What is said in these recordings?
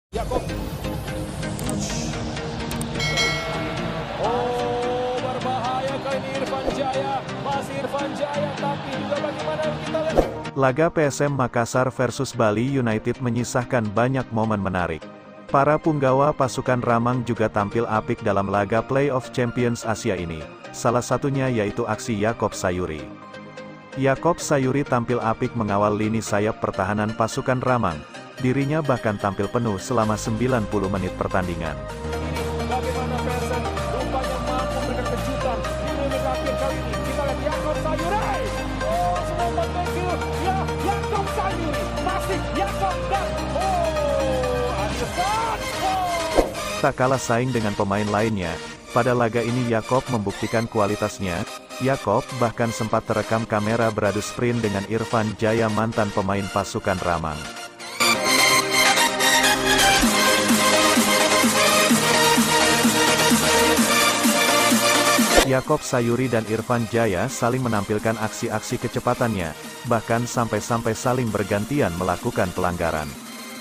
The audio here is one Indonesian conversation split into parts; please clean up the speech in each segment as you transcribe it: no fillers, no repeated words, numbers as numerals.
Yakob. Oh, berbahaya kali ini Irfan Jaya. Masih Irfan Jaya, tapi juga bagaimana kita lihat. Laga PSM Makassar versus Bali United menyisahkan banyak momen menarik. Para punggawa pasukan Ramang juga tampil apik dalam laga Playoff Champions Asia ini. Salah satunya yaitu aksi Yakob Sayuri. Yakob Sayuri tampil apik mengawal lini sayap pertahanan pasukan Ramang. Dirinya bahkan tampil penuh selama 90 menit pertandingan. Bagaimana PSM rupanya mampu memberikan kejutan di menit akhir kali ini. Kita lihat Yakob Sayuri. Oh, semua thank you. Ya, Yakob Sayuri. Masih Yakob dan Irfan. Tak kalah saing dengan pemain lainnya, pada laga ini Yakob membuktikan kualitasnya. Yakob bahkan sempat terekam kamera beradu sprint dengan Irfan Jaya, mantan pemain pasukan Ramang. Yakob Sayuri dan Irfan Jaya saling menampilkan aksi-aksi kecepatannya, bahkan sampai-sampai saling bergantian melakukan pelanggaran.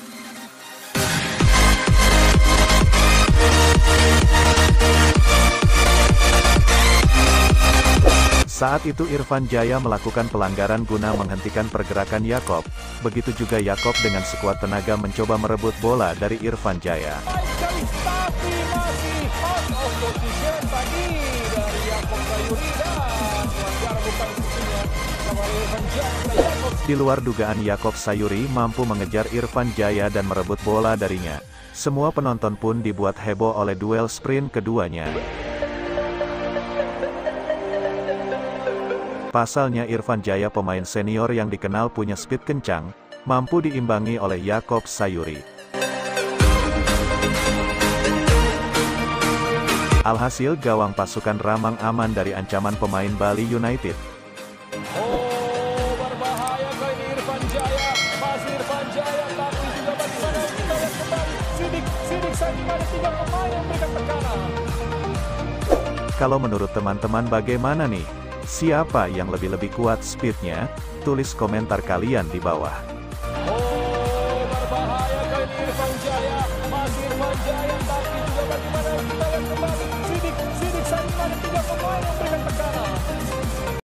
Saat itu Irfan Jaya melakukan pelanggaran guna menghentikan pergerakan Yakob. Begitu juga Yakob dengan sekuat tenaga mencoba merebut bola dari Irfan Jaya. Tapi masih out of position tadi dari Yakob Sayuri dan wajar bukan isinya kembali Irfan Jaya. Di luar dugaan Yakob Sayuri mampu mengejar Irfan Jaya dan merebut bola darinya. Semua penonton pun dibuat heboh oleh duel sprint keduanya. Pasalnya Irfan Jaya, pemain senior yang dikenal punya speed kencang, mampu diimbangi oleh Yakob Sayuri. Alhasil gawang pasukan Ramang aman dari ancaman pemain Bali United. Oh, berbahaya kali ini Irfan Jaya. Masih Irfan Jaya, tapi juga bagaimana kita lihat kembali. Sidik saja ada 3 pemain yang memberikan tekanan. Kalau menurut teman-teman bagaimana nih? Siapa yang lebih kuat speednya? Tulis komentar kalian di bawah. Oh, berbahaya kali ini Irfan Jaya. Masih Irfan Jaya, tapi juga bagaimana kita lihat kembali. Sidik saja ada 3 pemain yang memberikan tekanan.